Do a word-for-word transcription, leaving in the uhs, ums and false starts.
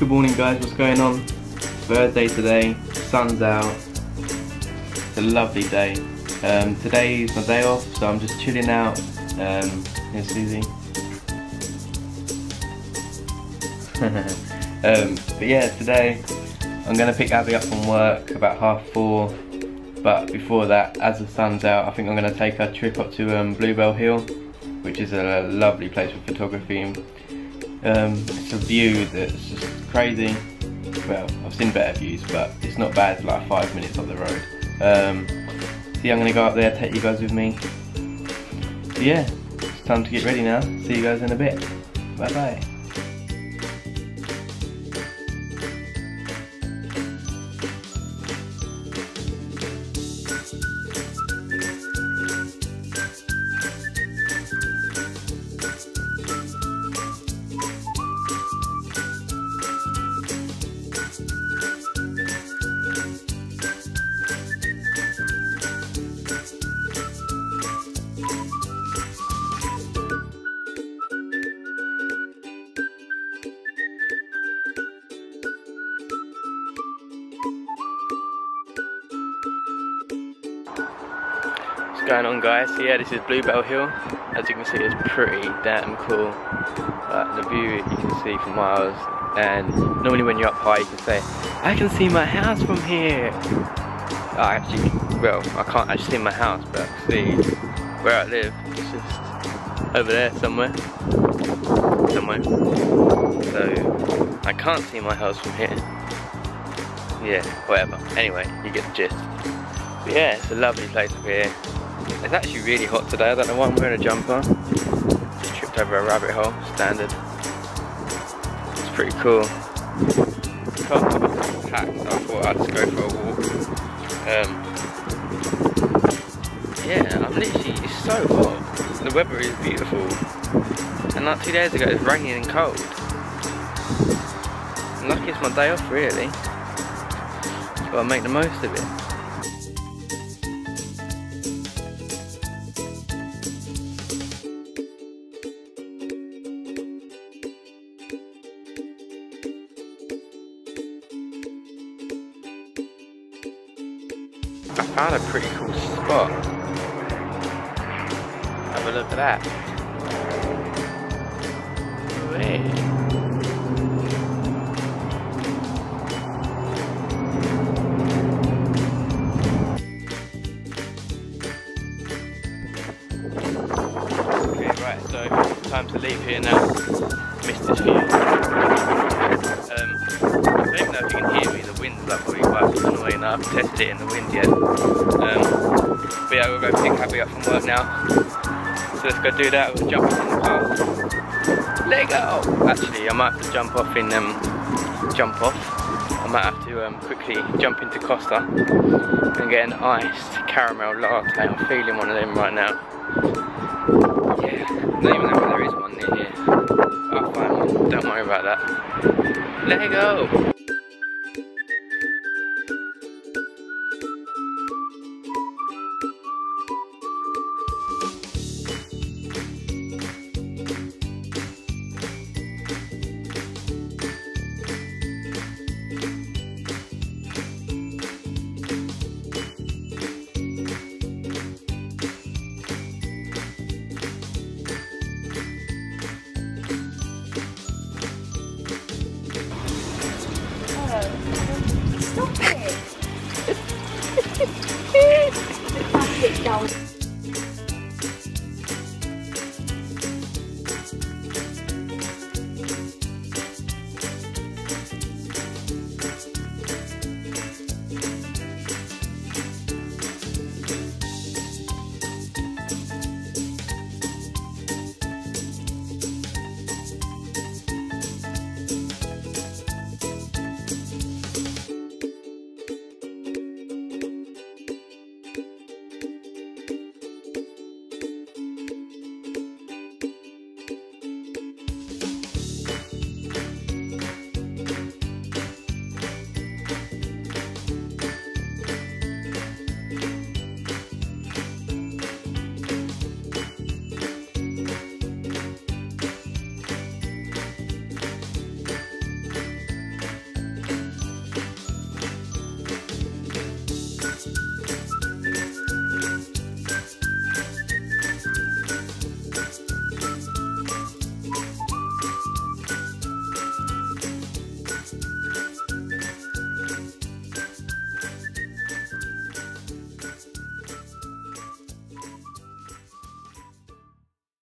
Good morning guys, what's going on? It's Thursday today, sun's out, it's a lovely day. Um, today is my day off, so I'm just chilling out. Um, here's Susie. um, but yeah, today I'm going to pick Abby up from work about half four. But before that, as the sun's out, I think I'm going to take a trip up to um, Bluebell Hill, which is a lovely place for photography. Um, it's a view that's just crazy. Well, I've seen better views, but it's not bad for like five minutes up the road. Um, so yeah, I'm going to go up there, take you guys with me. So yeah, it's time to get ready now. See you guys in a bit. Bye bye. What's going on guys? So yeah, this is Bluebell Hill. As you can see, it's pretty damn cool. Like, the view you can see for miles, and normally when you're up high you can say, I can see my house from here. I actually, well, I can't actually see my house, but I can see where I live. It's just over there somewhere. Somewhere. So, I can't see my house from here. Yeah, whatever. Anyway, you get the gist. But yeah, it's a lovely place up here. It's actually really hot today. I don't know why I'm wearing a jumper. Just tripped over a rabbit hole, standard. It's pretty cool. Can't have a pack, so I thought I'd just go for a walk. Um, yeah, I'm literally, it's so hot. The weather is beautiful. And like two days ago it was raining and cold. I'm lucky it's my day off really. So I'll make the most of it. I found a pretty cool spot. Have a look at that. Wait. Okay, right, so time to leave here now. Missed this view. Um, I don't even know if you can hear me, the wind's like really quite annoying. I haven't tested it in the wind yet. Um, but yeah, we'll go pick Abby up from work now. So let's go do that, we'll jump in the car. Lego! Actually, I might have to jump off in, um, jump off. I might have to um, quickly jump into Costa and get an iced caramel latte. I'm feeling one of them right now. Yeah, I don't even know if there is one near here. I'll find one, don't worry about that. Lego! Stop it! Plastic doll.